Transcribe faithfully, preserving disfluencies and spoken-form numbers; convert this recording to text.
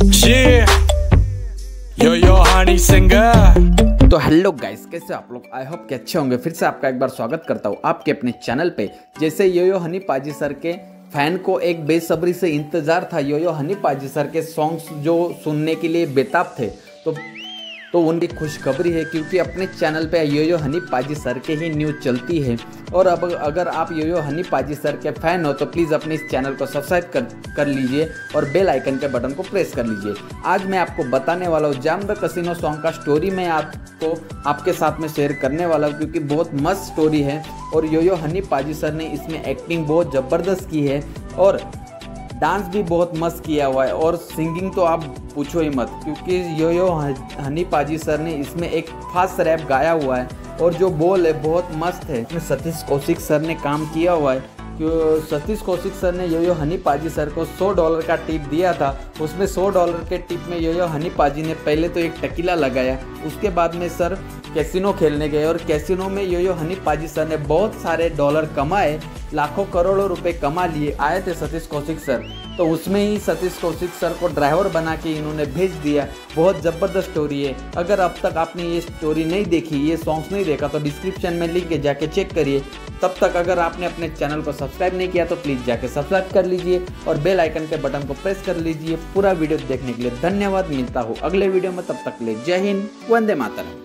Yeah, yo yo Honey Singh. तो hello guys, कैसे आप लोग? आई होप कि अच्छे होंगे। फिर से आपका एक बार स्वागत करता हूँ आपके अपने चैनल पे। जैसे यो यो हनी पाजी सर के फैन को एक बेसब्री से इंतजार था यो यो हनी पाजी सर के सॉन्ग्स जो सुनने के लिए बेताब थे, तो तो उनकी खुशखबरी है क्योंकि अपने चैनल पे यो यो हनी पाजी सर के ही न्यूज़ चलती है। और अब अगर आप यो यो हनी पाजी सर के फ़ैन हो तो प्लीज़ अपने इस चैनल को सब्सक्राइब कर कर लीजिए और बेल आइकन के बटन को प्रेस कर लीजिए। आज मैं आपको बताने वाला हूँ जैम द कैसीनो सॉन्ग का स्टोरी मैं आपको आपके साथ में शेयर करने वाला हूँ क्योंकि बहुत मस्त स्टोरी है और यो यो हनी पाजी सर ने इसमें एक्टिंग बहुत ज़बरदस्त की है और डांस भी बहुत मस्त किया हुआ है और सिंगिंग तो आप पूछो ही मत क्योंकि यो यो हनी पाजी सर ने इसमें एक फास्ट रैप गाया हुआ है और जो बोल है बहुत मस्त है। इसमें सतीश कौशिक सर ने काम किया हुआ है क्यों सतीश कौशिक सर ने यो यो हनी पाजी सर को सौ डॉलर का टिप दिया था। उसमें सौ डॉलर के टिप में यो यो हनी पाजी ने पहले तो एक टकीला लगाया, उसके बाद में सर कैसीनो खेलने गए और कैसीनो में यो यो हनी पाजी सर ने बहुत सारे डॉलर कमाए, लाखों करोड़ों रुपए कमा लिए। आए थे सतीश कौशिक सर, तो उसमें ही सतीश कौशिक सर को ड्राइवर बना के इन्होंने भेज दिया। बहुत ज़बरदस्त स्टोरी है। अगर अब तक आपने ये स्टोरी नहीं देखी, ये सॉन्ग्स नहीं देखा तो डिस्क्रिप्शन में लिंक है, जाके चेक करिए। तब तक अगर आपने अपने चैनल को सब्सक्राइब नहीं किया तो प्लीज़ जाके सब्सक्राइब कर लीजिए और बेल आइकन के बटन को प्रेस कर लीजिए। पूरा वीडियो देखने के लिए धन्यवाद। मिलता हूँ अगले वीडियो में, तब तक के लिए जय हिंद, वंदे मातरम।